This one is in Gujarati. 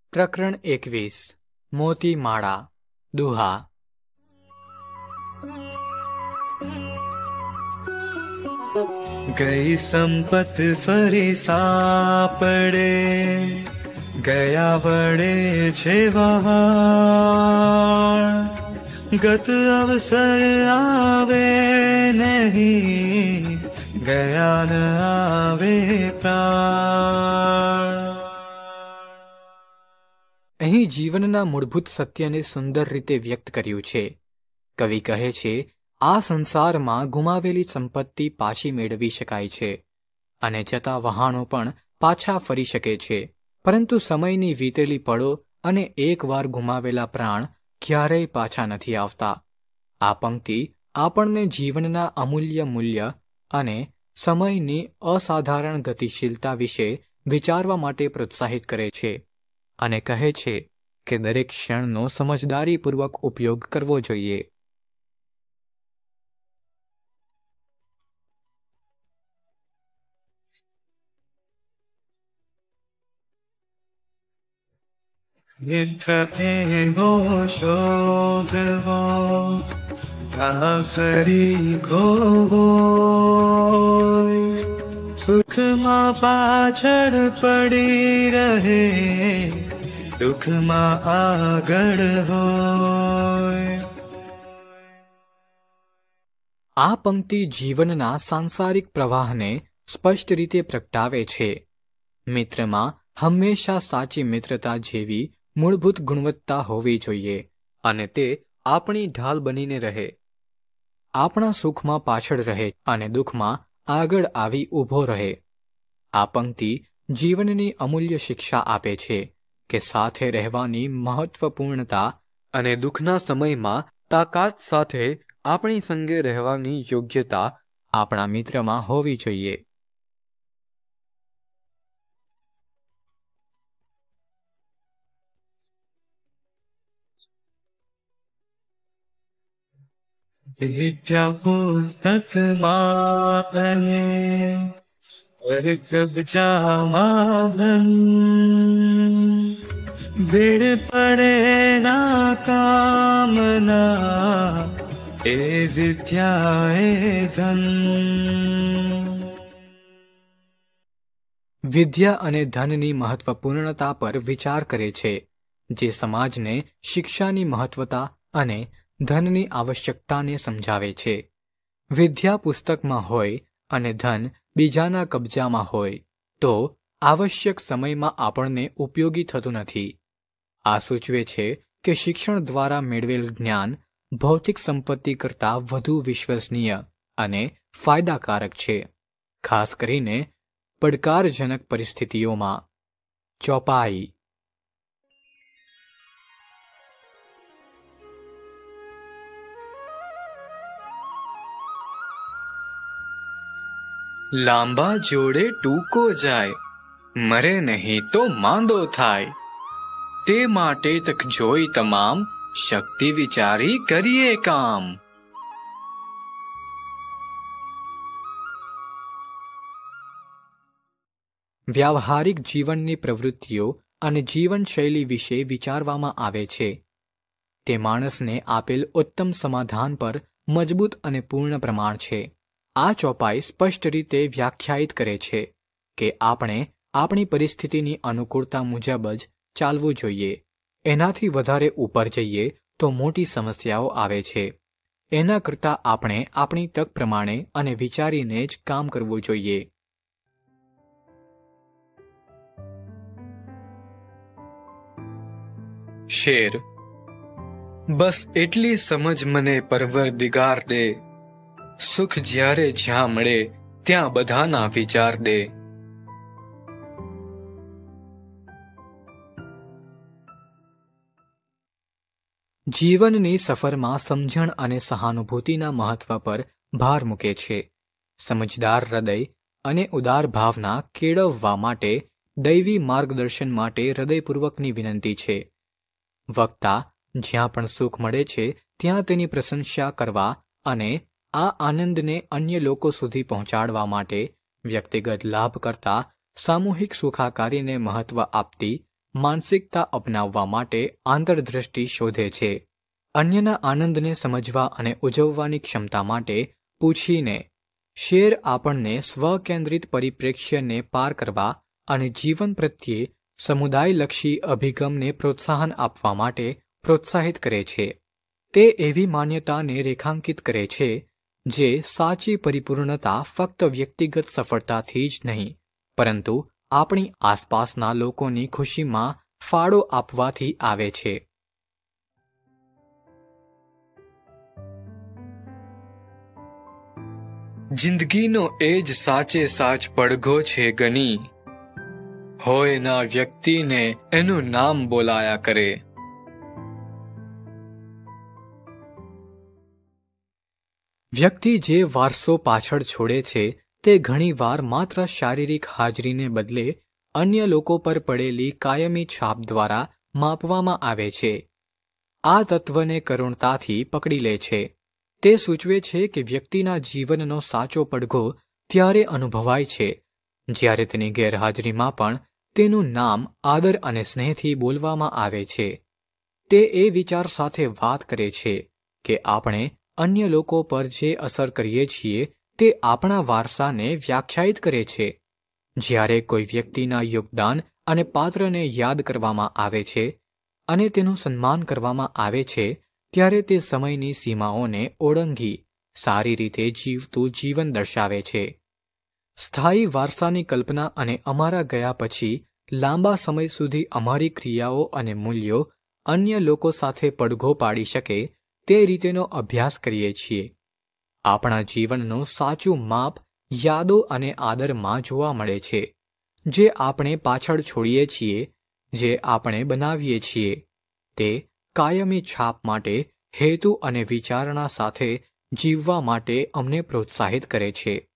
પ્રકરણ 21 મોતી માળા દુહા. ગઈ સંપત ફરી સાપડે, ગયા વડે છે વહાણ. ગત અવસર આવે નહીં, ગયા ન આવે પ્રાણ. અહીં જીવનના મૂળભૂત સત્યને સુંદર રીતે વ્યક્ત કર્યું છે. કવિ કહે છે, આ સંસારમાં ગુમાવેલી સંપત્તિ પાછી મેળવી શકાય છે અને જતા વહાણો પણ પાછા ફરી શકે છે, પરંતુ સમયની વીતેલી પળો અને એકવાર ગુમાવેલા પ્રાણ ક્યારેય પાછા નથી આવતા. આ પંક્તિ આપણને જીવનના અમૂલ્ય મૂલ્ય અને સમયની અસાધારણ ગતિશીલતા વિશે વિચારવા માટે પ્રોત્સાહિત કરે છે અને કહે છે કે દરેક ક્ષણનો સમજદારીપૂર્વક ઉપયોગ કરવો જોઈએ. મિત્ર એવો શોધવો, આસરી ખોવો, સુખમાં પાછળ પડી રહે, દુઃખમાં આગળ હોય. આ પંક્તિ જીવનના સાંસારિક પ્રવાહને સ્પષ્ટ રીતે પ્રગટાવે છે. મિત્રમાં હંમેશા સાચી મિત્રતા જેવી મૂળભૂત ગુણવત્તા હોવી જોઈએ અને તે આપણી ઢાલ બનીને રહે, આપણા સુખમાં પાછળ રહે અને દુઃખમાં આગળ આવી ઊભો રહે. આ પંક્તિ જીવનની અમૂલ્ય શિક્ષા આપે છે કે સાથે રહેવાની મહત્વપૂર્ણતા અને દુઃખના સમયમાં તાકાત સાથે આપણી સંગે રહેવાની યોગ્યતા આપણા મિત્રમાં હોવી જોઈએ. વિદ્યા પુસ્તકમાં અને વર્ગ બજામાં ધન, ભીડ પડે ના કામના, એ વિદ્યા એ ધન. વિદ્યા અને ધનની મહત્વપૂર્ણતા પર વિચાર કરે છે, જે સમાજને શિક્ષાની મહત્વતા અને ધનની આવશ્યકતાને સમજાવે છે. વિદ્યા પુસ્તકમાં હોય અને ધન બીજાના કબજામાં હોય તો આવશ્યક સમયમાં આપણને ઉપયોગી થતું નથી. આ સૂચવે છે કે શિક્ષણ દ્વારા મેળવેલ જ્ઞાન ભૌતિક સંપત્તિ કરતાં વધુ વિશ્વસનીય અને ફાયદાકારક છે, ખાસ કરીને પડકારજનક પરિસ્થિતિઓમાં. ચોપાઈ. લાંબા જોડે ટૂંકો જાય, મરે નહીં તો માંદો થાય. તે માટે તક જોઈ તમામ, શક્તિ વિચારી કરીએ કામ. વ્યાવહારિક જીવનની પ્રવૃત્તિઓ અને જીવનશૈલી વિશે વિચારવામાં આવે છે. તે માણસને આપેલ ઉત્તમ સમાધાન પર મજબૂત અને પૂર્ણ પ્રમાણ છે. આ ચોપાઈ સ્પષ્ટ રીતે વ્યાખ્યાયિત કરે છે કે આપણે આપણી પરિસ્થિતિની અનુકૂળતા મુજબ જ ચાલવું જોઈએ. એનાથી વધારે ઉપર જઈએ તો મોટી સમસ્યાઓ આવે છે. એના કરતાં આપણે આપણી તક પ્રમાણે અને વિચારીને જ કામ કરવું જોઈએ. શેર. બસ એટલી સમજ મને પરવરદિગાર દે, સુખ જ્યારે જ્યાં મળે ત્યાં બધાના વિચાર દે. જીવનની સફરમાં સમજણ અને સહાનુભૂતિના મહત્વ પર ભાર મૂકે છે. સમજદાર હૃદય અને ઉદાર ભાવના કેળવવા માટે દૈવી માર્ગદર્શન માટે હૃદયપૂર્વકની વિનંતી છે. વક્તા જ્યાં પણ સુખ મળે છે ત્યાં તેની પ્રશંસા કરવા અને આ આનંદને અન્ય લોકો સુધી પહોંચાડવા માટે વ્યક્તિગત લાભ કરતાં સામૂહિક સુખાકારીને મહત્વ આપતી માનસિકતા અપનાવવા માટે આંતરદ્રષ્ટિ શોધે છે. અન્યના આનંદને સમજવા અને ઉજવવાની ક્ષમતા માટે પૂછીને. શેર આપણને સ્વકેન્દ્રિત પરિપ્રેક્ષ્યને પાર કરવા અને જીવન પ્રત્યે સમુદાયલક્ષી અભિગમને પ્રોત્સાહન આપવા માટે પ્રોત્સાહિત કરે છે. તે એવી માન્યતાને રેખાંકિત કરે છે જે સાચી પરિપૂર્ણતા ફક્ત વ્યક્તિગત સફળતાથી જ નહીં, પરંતુ આપણી આસપાસના લોકોની ખુશીમાં ફાળો આપવાથી આવે છે. જિંદગીનો એ જ સાચે સાચ પડઘો છે ગની, હોય ના વ્યક્તિને એનું નામ બોલાયા કરે. વ્યક્તિ જે વારસો પાછળ છોડે છે તે ઘણીવાર માત્ર શારીરિક હાજરીને બદલે અન્ય લોકો પર પડેલી કાયમી છાપ દ્વારા માપવામાં આવે છે. આ તત્વને કરુણતાથી પકડી લે છે. તે સૂચવે છે કે વ્યક્તિના જીવનનો સાચો પડઘો ત્યારે અનુભવાય છે જ્યારે તેની ગેરહાજરીમાં પણ તેનું નામ આદર અને સ્નેહથી બોલવામાં આવે છે. તે એ વિચાર સાથે વાત કરે છે કે આપણે અન્ય લોકો પર જે અસર કરીએ છીએ તે આપણા વારસાને વ્યાખ્યાયિત કરે છે. જ્યારે કોઈ વ્યક્તિના યોગદાન અને પાત્રને યાદ કરવામાં આવે છે અને તેનું સન્માન કરવામાં આવે છે ત્યારે તે સમયની સીમાઓને ઓળંગી સારી રીતે જીવતું જીવન દર્શાવે છે. સ્થાયી વારસાની કલ્પના અને અમારા ગયા પછી લાંબા સમય સુધી અમારી ક્રિયાઓ અને મૂલ્યો અન્ય લોકો સાથે પડઘો પાડી શકે તે રીતેનો અભ્યાસ કરીએ છીએ. આપણા જીવનનું સાચું માપ યાદો અને આદરમાં જોવા મળે છે, જે આપણે પાછળ છોડીએ છીએ, જે આપણે બનાવીએ છીએ. તે કાયમી છાપ માટે હેતુ અને વિચારણા સાથે જીવવા માટે અમને પ્રોત્સાહિત કરે છે.